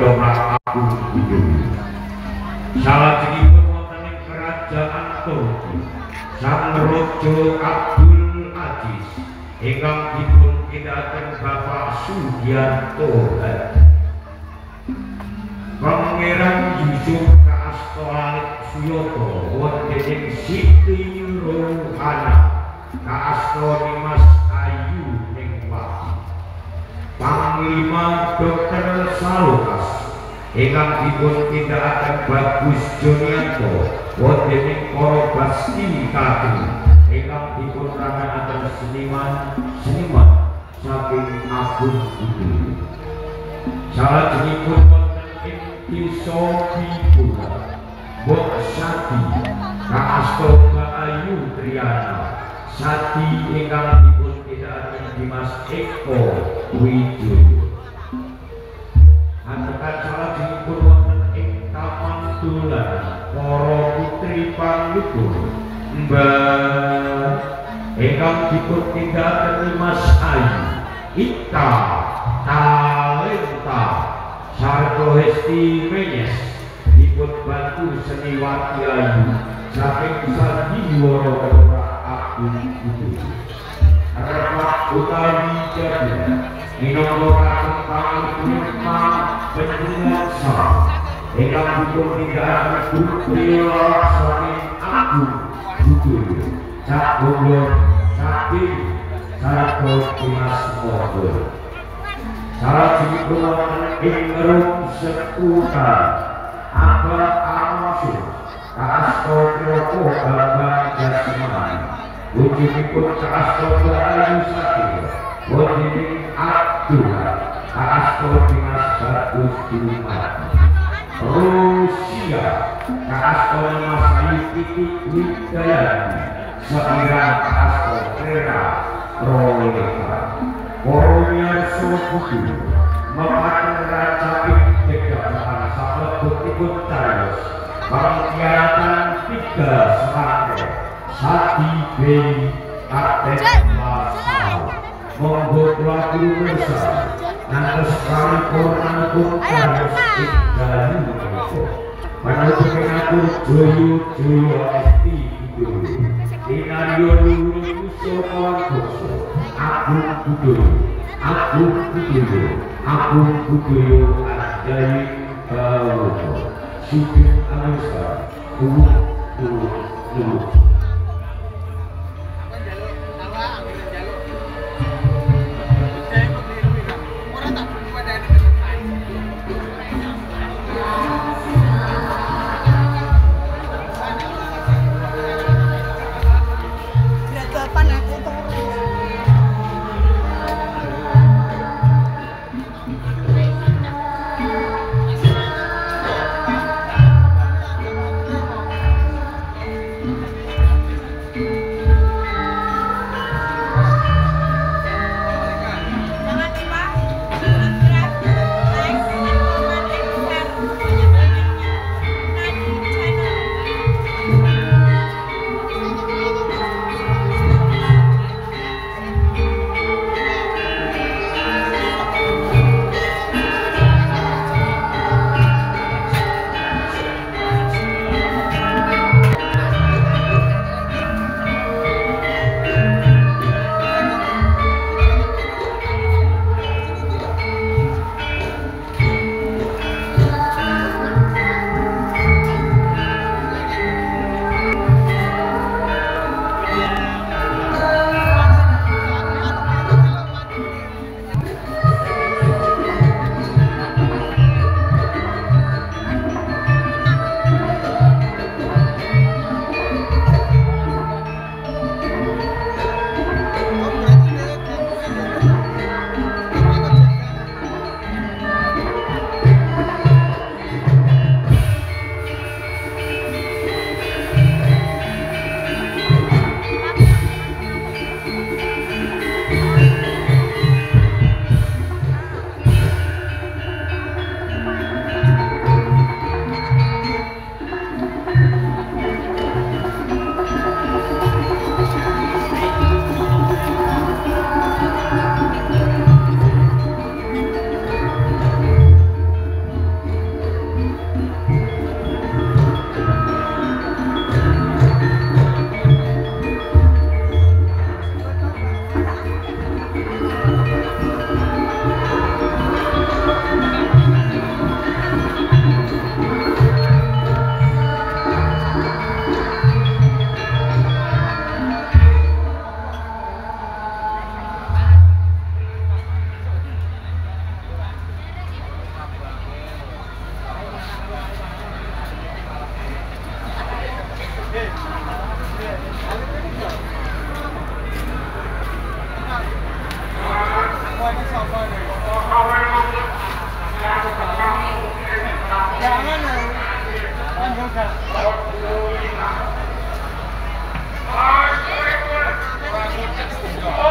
Prabu Budaya. Salajengipun wonten ing kerajaan Turki Sang Raja Abdul Aziz ingkang dipun kinakaken Bapak Sugiyanto Hadi. Pangeran Yusuf Kaastolanit Suyoto wonten ing Siti Rohana Kaastoni Mas Ayu ing Wati. Panglima Dr. Salukas ingkang dipun tindakaken Bagus Jonianto wonten ing Korobasti Kati ingkang dipun ramanaken seniman saking Agung Budaya. Salajengipun wonten ing Desa Bipura Mbok Sati Kaasta Mbak Ayu Triana Sati ingkang dipun tindakaken Dimas Eko Wijoyo. Antekan salajengipun wonten ing Kamandulan para putri Panglukur Mbah ingkang dipun tindakaken Mas Ayu Ita Talenta sarta Hesti Menyes dipun bantu Seniwati Ayu saking Sandiwara Agung Budaya. Repat utawi jadil minangka panglimang penjelasan ingkang dipun tindakaken Gusti saking Agung Budaya Cak Bondo saking sarta Dimas Modo. Salajengipun wonten ing Rum Sekutan Abad Amasur Kaasta Troko Bambang Jasmani wujudipun Kaasta Ayu Satya wonten ing Abdullah Kaasta Dimas Bagus Dumadi. Rusia Kaasta Mas Ayu Titik Widayani Sekirang Kaasta Kera Roleka Koronian Sobudu Memakan Raja Degapan Sabetipun Tayos Pangkiatan 3 Serangkai Sati Beni Kapten Masal Monggo Pelaku Mesa Nantes Kali Kornangkung Tayos Ikdali Mengko Panutupin aku Joyo Esti Budaya Inario Lulu Kuso Kawangkoso Agung Budaya Adjai Bawono Sugeng Anusa Oh,